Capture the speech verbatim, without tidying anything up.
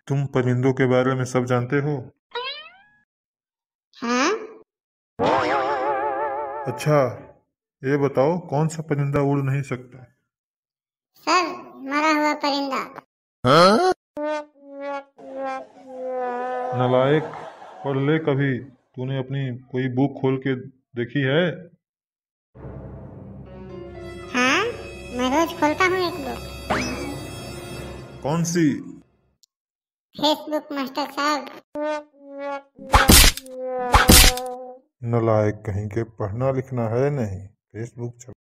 तुम परिंदों के बारे में सब जानते हो? हाँ। अच्छा, ये बताओ कौन सा परिंदा उड़ नहीं सकता? सर, मरा हुआ परिंदा। हाँ? नालायक, पढ़ ले कभी। तूने अपनी कोई बुक खोल के देखी है? हाँ, मैं रोज खोलता हूँ एक बुक। कौन सी? फेसबुक मास्टर साहब। नालायक कहीं के, पढ़ना लिखना है नहीं, फेसबुक चला